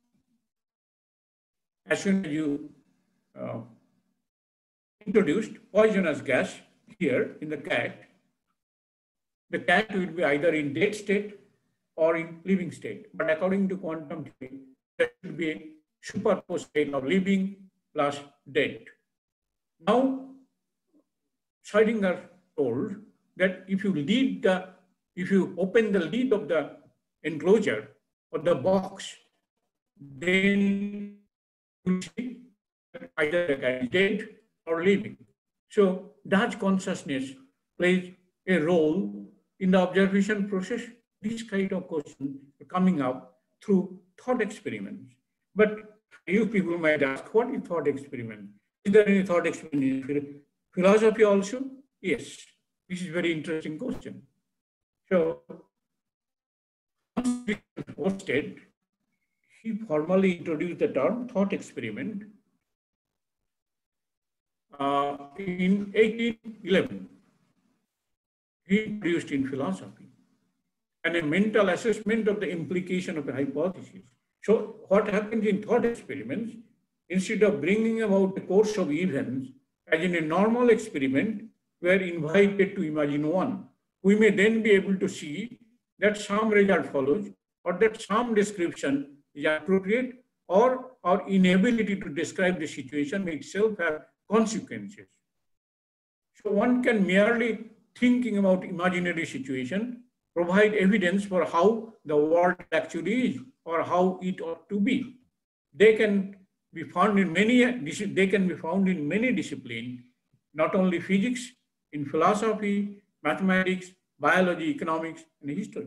As soon as you introduced poisonous gas here in the cat will be either in dead state or in living state. But according to quantum theory, there should be a superposed state of living plus dead. Now, Schrödinger told that if you open the lid of the enclosure or the box, then you see either the guy is dead or living. So does consciousness plays a role in the observation process? This kind of question coming up through thought experiments. But you people might ask, what is thought experiment? Is there any thought experiment in philosophy also? Yes, this is a very interesting question. So, once posted, he formally introduced the term thought experiment in 1811. He introduced in philosophy and a mental assessment of the implication of a hypothesis. So what happens in thought experiments, instead of bringing about a course of events, as in a normal experiment, we are invited to imagine one. We may then be able to see that some result follows or that some description is appropriate or our inability to describe the situation may itself have consequences. So one can merely thinking about imaginary situation provide evidence for how the world actually is or how it ought to be. They can be found in many disciplines, not only physics, in philosophy, mathematics, biology, economics, and history.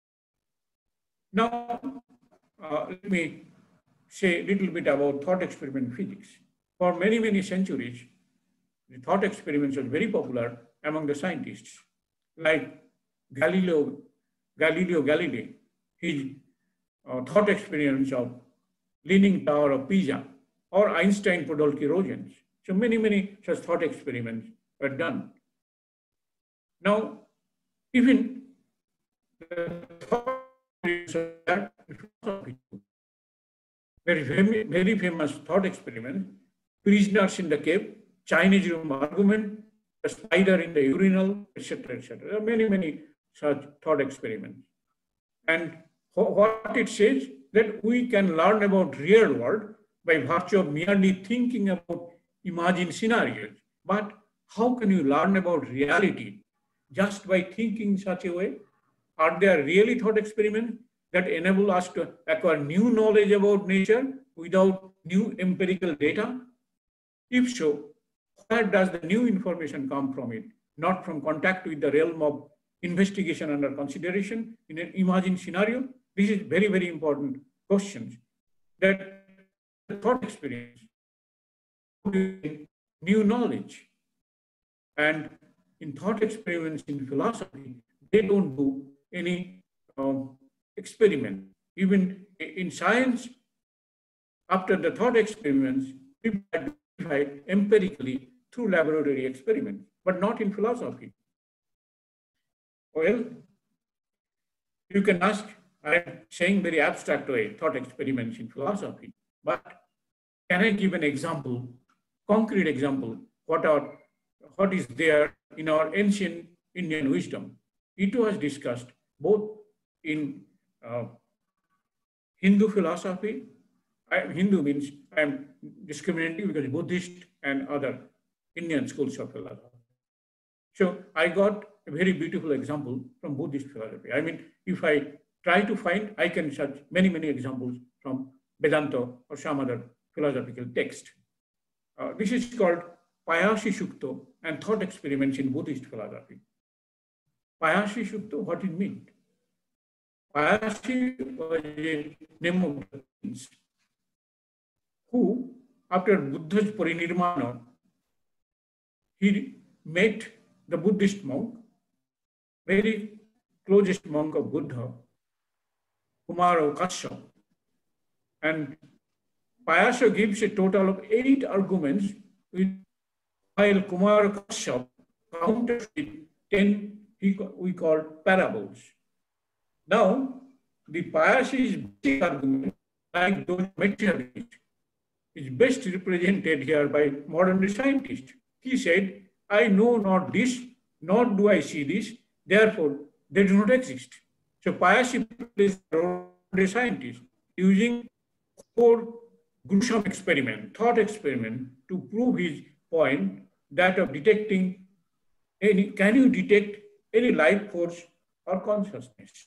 Now, let me say a little bit about thought experiment physics. For many, many centuries, the thought experiments were very popular among the scientists, like Galileo Galilei, his thought experiments of Leaning Tower of Pisa, or Einstein-Podolsky-Roentgen. So many such thought experiments were done. Now, even the thought very famous thought experiment, prisoners in the cave, Chinese room argument, the spider in the urinal, etc., etc. There are many such thought experiments. And what it says, that we can learn about real world by virtue of merely thinking about imagined scenarios. But how can you learn about reality just by thinking such a way? Are there really thought experiments that enable us to acquire new knowledge about nature without new empirical data? If so, where does the new information come from it? Not from contact with the realm of investigation under consideration in an imagined scenario? This is very important questions that the thought experience, new knowledge. And in thought experiments in philosophy, they don't do any experiment. Even in science, after the thought experiments, people identify empirically through laboratory experiments, but not in philosophy. Well, you can ask, I am saying very abstract way, thought experiments in philosophy, but can I give an example, concrete example, what is there in our ancient Indian wisdom? It was discussed both in Hindu philosophy. Hindu means I am discriminating because Buddhist and other Indian schools of philosophy. So I got a very beautiful example from Buddhist philosophy. I mean, if I try to find, I can search many examples from Vedanta or some other philosophical text. This is called Payasi Shukta and thought experiments in Buddhist philosophy. Payasi Shukta, what it means? Payasi was a name of the prince who, after Buddha's parinirvana, he met the Buddhist monk, very closest monk of Buddha, Kumara Kashyapa. And Payasho gives a total of 8 arguments, while Kumar Kashyap counters with 10 we call parables. Now, the Payashi's basic argument, like those materialists, is best represented here by modern scientists. He said, I know not this, nor do I see this, therefore they do not exist. So Payashi plays the role of a scientist, using 4 gruesome experiment, thought experiment, to prove his point that of detecting can you detect any life force or consciousness?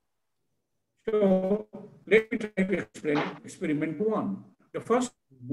So let me try to explain experiment 1. The first,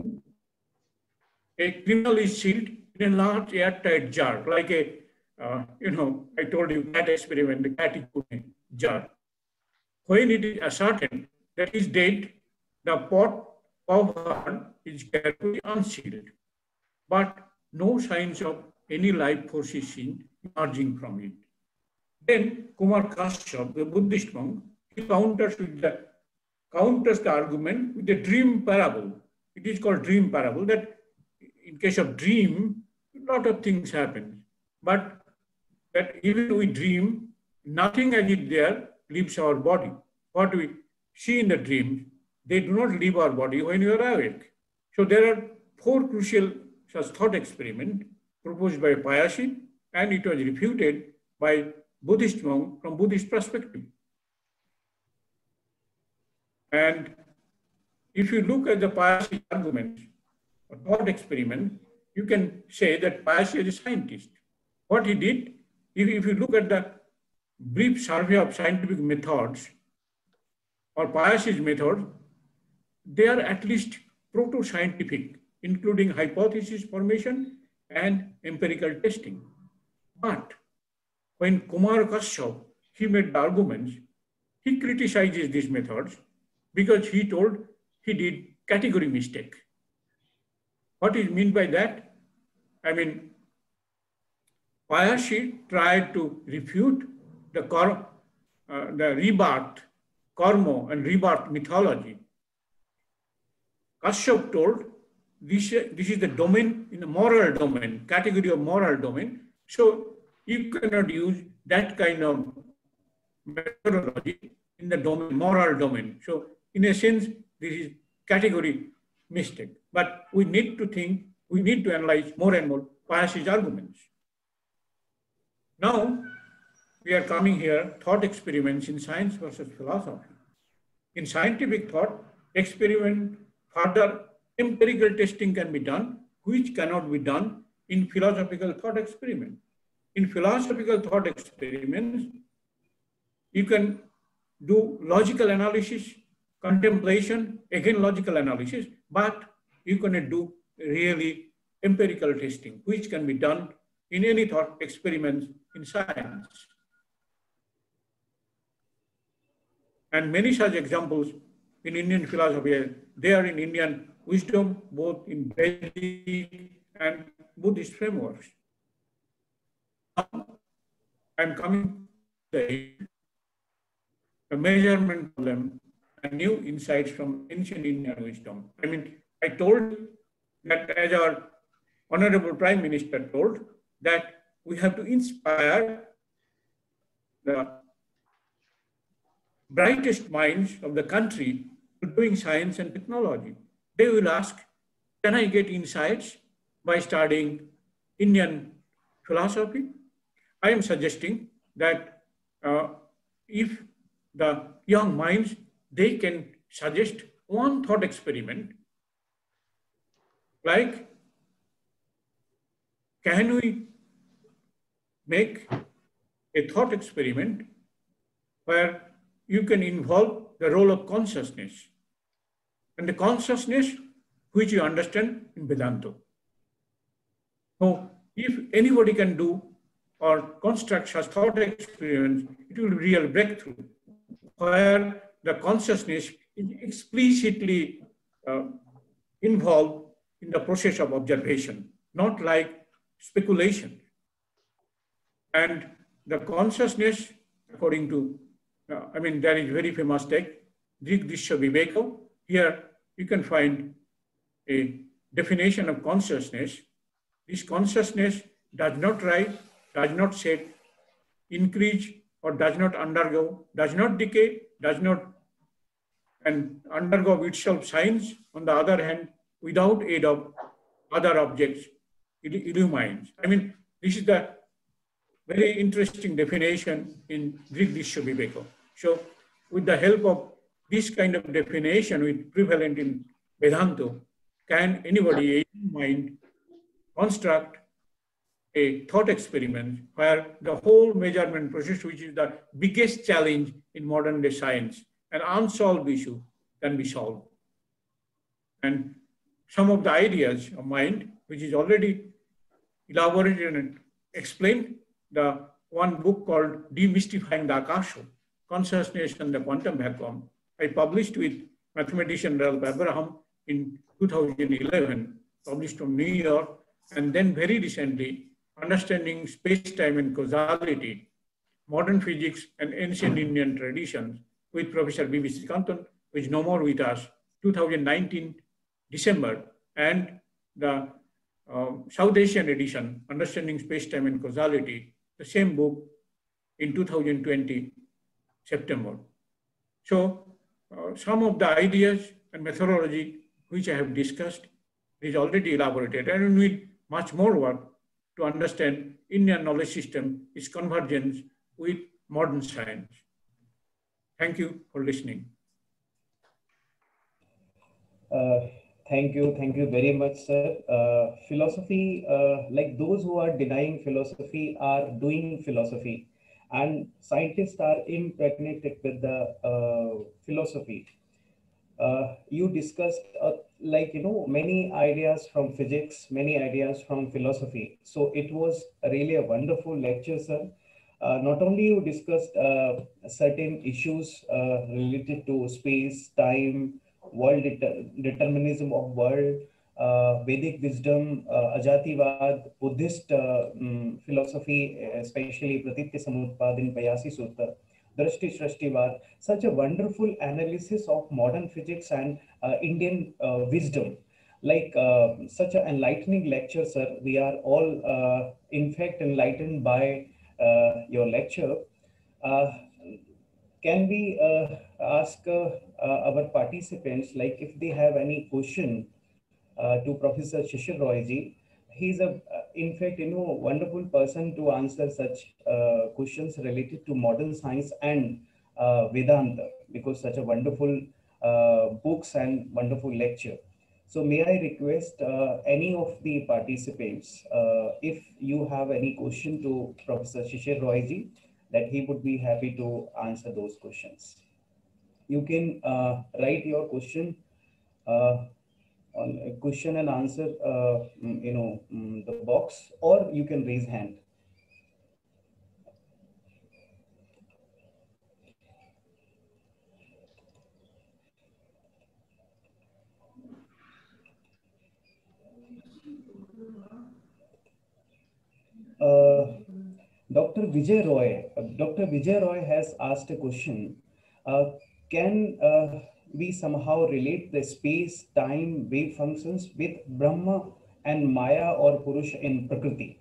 a criminal is sealed in a large airtight jar, like a, I told you that experiment, the cat is put in a jar. When it is ascertained that he is dead, the pot of heart is carefully unsealed, but no signs of any life force is seen emerging from it. Then Kumar Kashyap, the Buddhist monk, he counters the argument with the dream parable. It is called dream parable, that in case of dream, a lot of things happen. But that even we dream, nothing as it there leaves our body. What we see in the dreams, they do not leave our body when you are awake. So there are 4 crucial such thought experiments proposed by Payashi, and it was refuted by Buddhist monk from Buddhist perspective. And if you look at the Payashi argument, or thought experiment, you can say that Payashi is a scientist. What he did, if you look at the brief survey of scientific methods, or Payashi's method, they are at least proto-scientific, including hypothesis formation and empirical testing. But when Kumar Kashyap, he made the arguments, he criticizes these methods because he told he did category mistake. What is meant by that? I mean, Payashi tried to refute the rebirth, karma and rebirth mythology. Kashyap told this is the domain, in the moral domain, category of moral domain. So you cannot use that kind of methodology in the domain, moral domain. So in a sense, this is category mistake. But we need to think, we need to analyze more and more Payashi's arguments. Now, we are coming here, thought experiments in science versus philosophy. In scientific thought, experiment, further empirical testing can be done, which cannot be done in philosophical thought experiment. In philosophical thought experiments, you can do logical analysis, contemplation, again logical analysis, but you cannot do really empirical testing, which can be done in any thought experiments in science. And many such examples in Indian philosophy, they are in Indian wisdom, both in Vedic and Buddhist frameworks. I'm coming to the measurement problem and new insights from ancient Indian wisdom. I mean, I told that, as our Honorable Prime Minister told, that we have to inspire the brightest minds of the country to doing science and technology. They will ask, can I get insights by studying Indian philosophy? I am suggesting that if the young minds, they can suggest one thought experiment, like, can we make a thought experiment where you can involve the role of consciousness, and the consciousness which you understand in Vedanta. So if anybody can do or construct such thought experiments, it will be a real breakthrough, where the consciousness is explicitly involved in the process of observation, not like speculation. And the consciousness, according to, there is very famous text, Drik Drisya Viveka. Here, you can find a definition of consciousness. This consciousness does not rise, does not set, increase, or does not undergo, does not decay, does not and undergo itself science. On the other hand, without aid of other objects, it illumines. I mean, this is the very interesting definition in Greek Dishya Viveka. So, with the help of this kind of definition, which prevalent in Vedanta, can anybody, a mind, construct a thought experiment where the whole measurement process, which is the biggest challenge in modern day science, an unsolved issue, can be solved. And some of the ideas of mind, which is already elaborated and explained, the one book called Demystifying the Akasha, Consciousness and the Quantum Vacuum, I published with mathematician Ralph Abraham in 2011, published from New York, and then very recently, Understanding Space-Time and Causality, Modern Physics and Ancient Indian Traditions, with Professor B.B. Srikantan, which is no more with us, 2019, December, and the South Asian edition, Understanding Space-Time and Causality, the same book in 2020, September. So some of the ideas and methodology which I have discussed is already elaborated, and we need much more work to understand Indian knowledge system, its convergence with modern science. Thank you for listening. Thank you very much, sir. Philosophy, like those who are denying philosophy are doing philosophy, and scientists are impregnated with the philosophy. You discussed many ideas from physics, many ideas from philosophy. So it was really a wonderful lecture, sir. Not only you discussed certain issues related to space, time, world determinism of world, Vedic wisdom, Ajativad, Buddhist philosophy, especially Pratitya Samutpadin Payasi Sutta, Drashti Shrashtivad, such a wonderful analysis of modern physics and Indian wisdom. Like such an enlightening lecture, sir. We are all, in fact, enlightened by your lecture. Can we ask our participants, like if they have any question to Professor Shishir Roy ji? He's in fact, wonderful person to answer such questions related to modern science and Vedanta, because such a wonderful books and wonderful lecture. So may I request any of the participants, if you have any question to Professor Shishir Roy ji, that he would be happy to answer those questions. You can write your question on question and answer, the box, or you can raise hand. Dr. Vijay Roy has asked a question. Can we somehow relate the space, time, wave functions with Brahma and Maya or Purusha in Prakriti?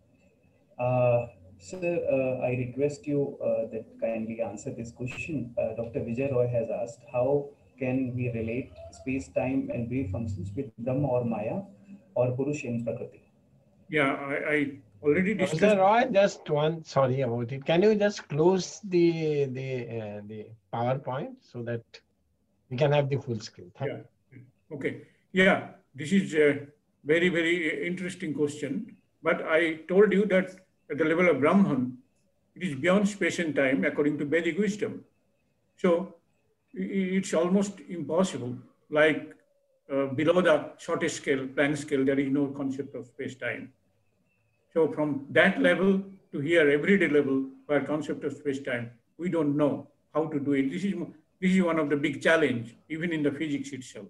Sir, I request you that kindly answer this question. Dr. Vijay Roy has asked, how can we relate space, time, and wave functions with Brahma or Maya or Purusha in Prakriti? Yeah, I already discussed. Mr. Roy, just one, sorry about it. Can you just close the PowerPoint so that we can have the full screen? Thank you. Okay. Yeah, this is a very, very interesting question. But I told you that at the level of Brahman, it is beyond space and time according to Vedic wisdom. So it's almost impossible. Like below the shortest scale, Planck scale, there is no concept of space-time. So from that level to here, everyday level, where concept of space-time, we don't know how to do it. This is one of the big challenge, even in the physics itself.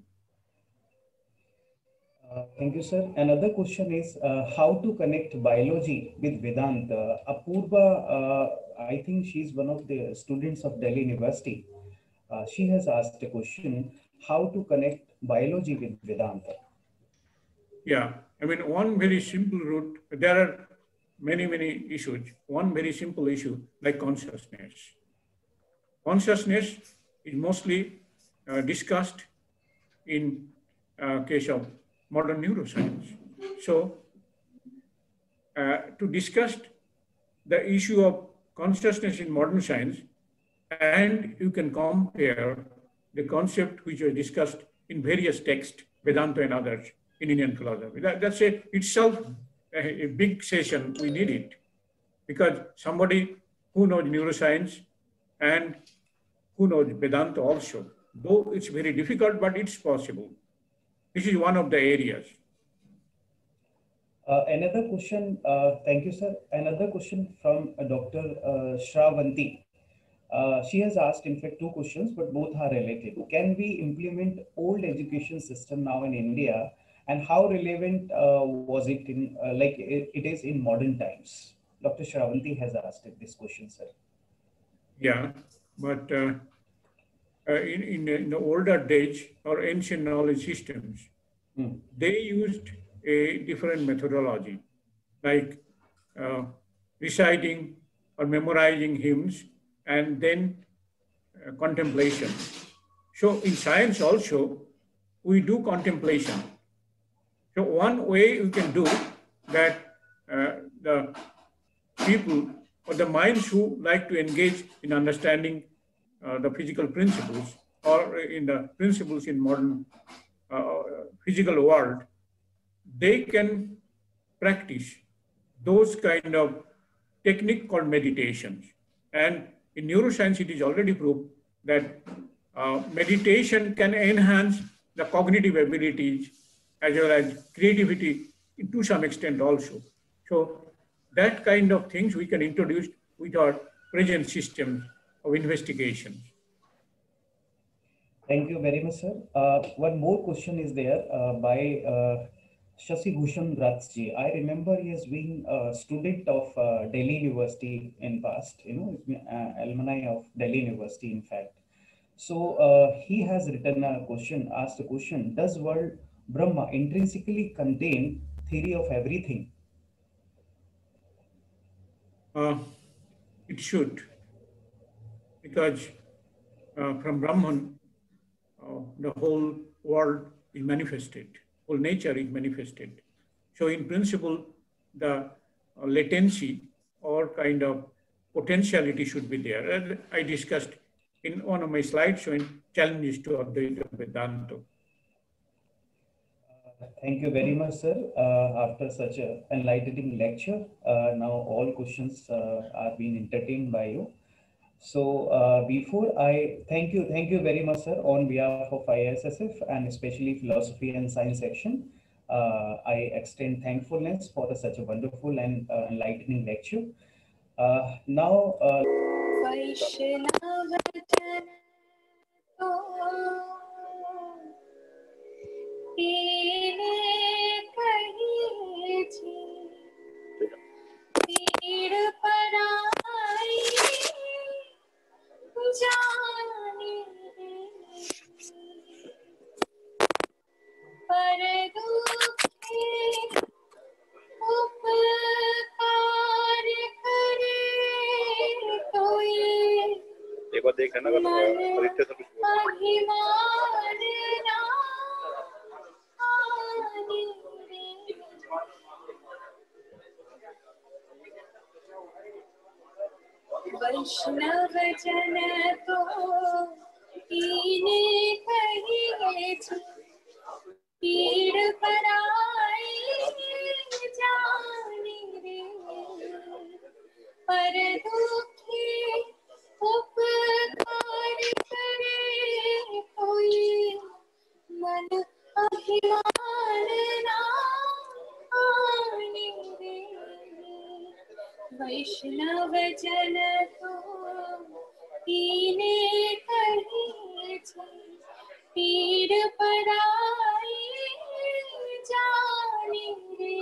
Thank you, sir. Another question is how to connect biology with Vedanta. Apurva, I think she's one of the students of Delhi University. She has asked a question. how to connect biology with Vedanta. Yeah, I mean, one very simple route, there are many, many issues. One very simple issue like consciousness. Consciousness is mostly discussed in case of modern neuroscience. So to discuss the issue of consciousness in modern science, and you can compare the concept which was discussed in various texts, Vedanta and others, in Indian philosophy. That's itself a big session. We need it because somebody who knows neuroscience and who knows Vedanta also, though it's very difficult, but it's possible. This is one of the areas. Another question, thank you, sir. Another question from Dr. Shravanti. She has asked, in fact, two questions, but both are related. Can we implement old education system now in India, and how relevant was it in, like it is in modern times? Dr. Shravanti has asked this question, sir. Yeah, but in the older days or ancient knowledge systems, they used a different methodology, like reciting or memorizing hymns and then contemplation. So in science also, we do contemplation. So one way we can do that, the people or the minds who like to engage in understanding the physical principles or in the principles in modern physical world, they can practice those kind of technique called meditations. And in neuroscience, it is already proved that meditation can enhance the cognitive abilities as well as creativity to some extent also. So that kind of things we can introduce with our present systems of investigation. Thank you very much, sir. One more question is there by Shashi Bhushan Rathji. I remember he has been a student of Delhi University in past, alumni of Delhi University, in fact. So he has written a question, asked a question, does world Brahma intrinsically contain theory of everything? It should, because from Brahman, the whole world is manifested, whole nature is manifested. So in principle, the latency or kind of potentiality should be there. And I discussed in one of my slides showing challenges to Advaita Vedanta. Thank you very much, sir. After such an enlightening lecture, now all questions are being entertained by you. So before I thank you very much, sir, on behalf of IISSF and especially Philosophy and Science section. I extend thankfulness for such a wonderful and enlightening lecture. Now. एक बार देख लेना आदित्य से कुछ वैष्णव जन तो कीने कहिए पीड़ पराई जाने रे पर दुखी उपकार करे कोई मन अभिमान ना आने रे वैष्णव जन तो कीने कहिए पीड़ पराई जाने रे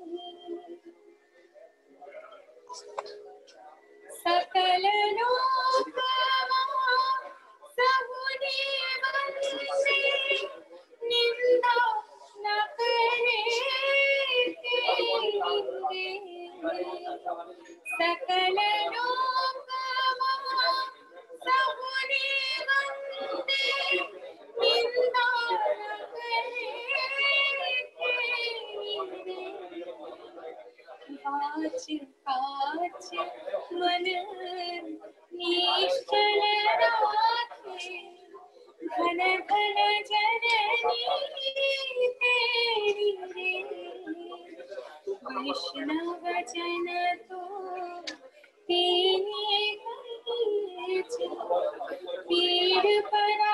सकल लोक सहुने वंदे काच काच मन निश्चल राखे घन घन जननी तेरी रे वैष्णव जन तो तेने कही पीड़ परा